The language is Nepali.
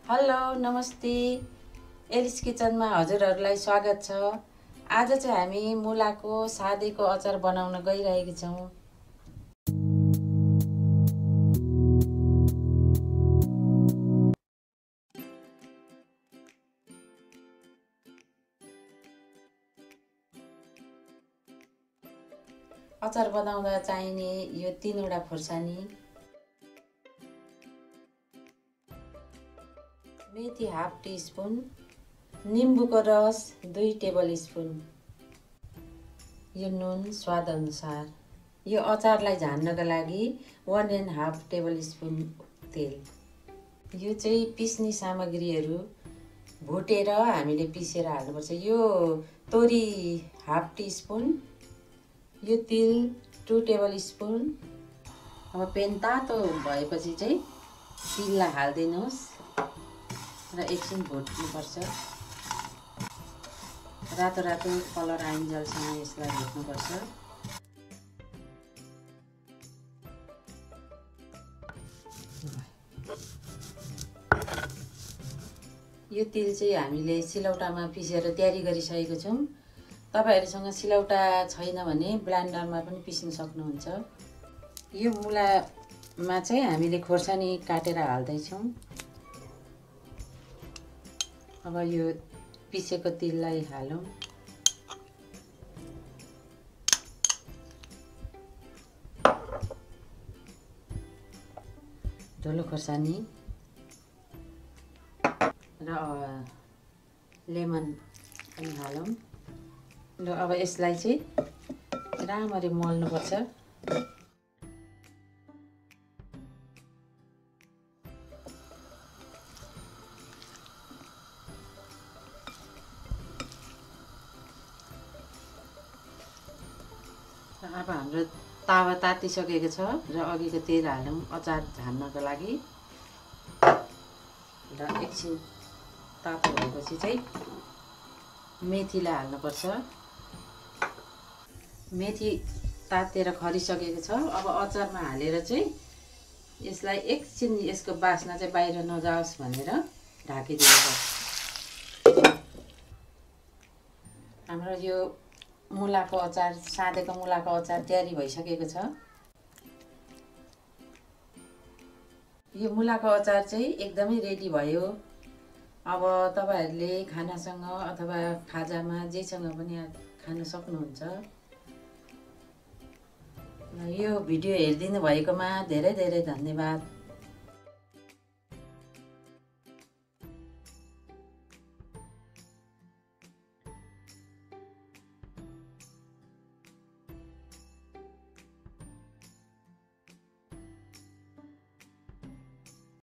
हेलो नमस्ते एलिस किचनमा हजुरहरूलाई स्वागत छ। आज चाहिँ हामी मुलाको सादेको अचार बनाउन गइरहेका छौँ। अचार बनाउँदा चाहिने यो 3वटा खुर्सानी, मेथी हाफ टीस्पून, निम्बुको रस 2 टेबल स्पुन, यो नुन स्वाद अनुसार। यो अचारलाई झान्नका लागि 1.5 टेबल स्पुन तेल। यो चाहिँ पिस्ने सामग्रीहरू भुटेर हामीले पिसेर हाल्नुपर्छ। यो तोरी हाफ टीस्पुन, यो तिल 2 टेबल स्पुन। अब पेन तातो भएपछि चाहिँ तिललाई हालिदिनुहोस् र एकछिन भुट्नुपर्छ। रातो रातो कलर आइन्जेलसम्म यसलाई भुट्नुपर्छ। यो तिल चाहिँ हामीले सिलौटामा पिसेर तयारी गरिसकेको छौँ। तपाईहरुसँग सिलौटा छैन भने ब्लेन्डरमा पनि पिस्न सक्नुहुन्छ। यो मुलामा चाहिँ हामीले खोर्सानी काटेर हाल्दैछौँ। अब यो पिसेको तिललाई हालौँ। धुलो खोर्सानी र लेमन पनि हालौँ। र अब यसलाई चाहिँ राम्ररी मोल्नुपर्छ। अब हाम्रो तावा तातिसकेको छ र अघिको तेल हालौँ अचार झान्नको लागि। र एकछिन तातो भएपछि चाहिँ मेथीलाई हाल्नुपर्छ। मेथी तातेर खरिसकेको छ। अब अचारमा हालेर चाहिँ यसलाई एकछिन यसको बास्ना चाहिँ बाहिर नजाओस् भनेर ढाकिदिनुपर्छ। हाम्रो यो मुलाको अचार, सादेको मुलाको अचार तयारी भइसकेको छ। यो मुलाको अचार चाहिँ एकदमै रेडी भयो। अब तपाईहरुले खानासँग अथवा खाजामा जेसँग पनि खान सक्नुहुन्छ। यो भिडियो हेरिदिनु भएकोमा धेरै धेरै धन्यवाद।